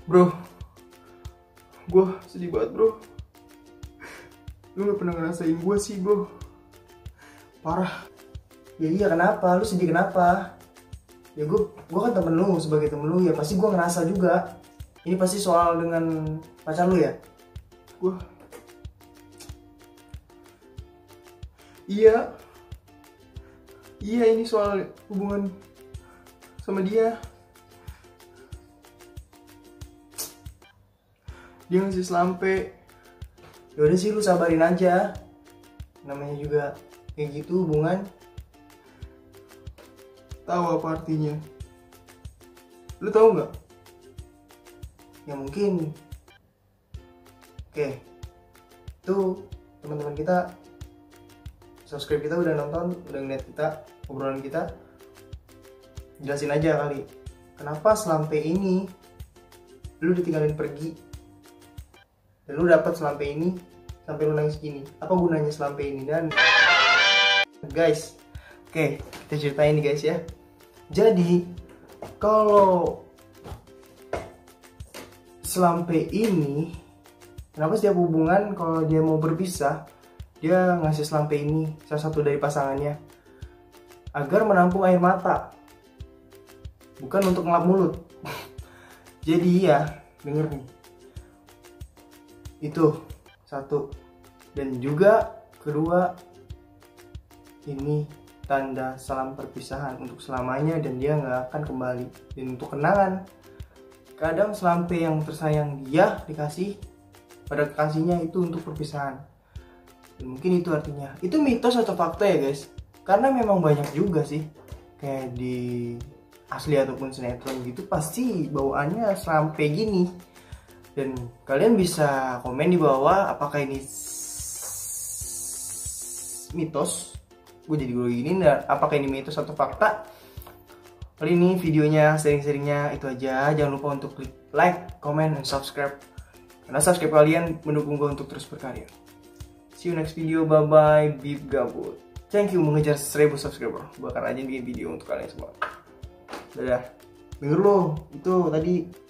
Bro, gue sedih banget bro. Lu gak pernah ngerasain gue sih bro. Parah. Ya iya, kenapa? Lu sedih kenapa? Ya gue kan temen lu, sebagai temen lu ya pasti gue ngerasa juga. Ini pasti soal dengan pacar lu ya? Gue Iya. Iya, ini soal hubungan sama dia. Dia ngasih selampe. Yaudah sih, lu sabarin aja. Namanya juga kayak gitu hubungan. Tahu apa artinya? Lu tahu nggak? Ya mungkin. Oke, tuh teman-teman kita subscribe kita udah nonton, udah ngeliat kita, obrolan kita. Jelasin aja kali, kenapa selampe ini lu ditinggalin pergi dan lu dapat selampe ini sampai lu nangis gini. Apa gunanya selampe ini? Dan guys, oke, kita ceritain nih guys ya. Jadi kalau selampe ini, kenapa setiap hubungan kalau dia mau berpisah dia ngasih selampe ini salah satu dari pasangannya agar menampung air mata, bukan untuk ngelap mulut. Jadi ya, denger nih, itu satu. Dan juga kedua, ini tanda salam perpisahan untuk selamanya dan dia nggak akan kembali. Dan untuk kenangan, kadang selampe yang tersayang dia dikasih pada kekasihnya itu untuk perpisahan. Dan mungkin itu artinya. Itu mitos atau fakta ya guys? Karena memang banyak juga sih, kayak di asli ataupun sinetron gitu pasti bawaannya selampe gini. Dan kalian bisa komen di bawah apakah ini mitos. Gue jadi gue gini, dan apakah ini mitos atau fakta. Kali ini videonya sering-seringnya itu aja. Jangan lupa untuk klik like, comment, dan subscribe. Karena subscribe kalian mendukung gue untuk terus berkarya. See you next video, bye bye, Bib Gabut. Thank you mengejar 1000 subscriber. Gue akan rajin bikin video untuk kalian semua. Dadah. Denger lo, itu tadi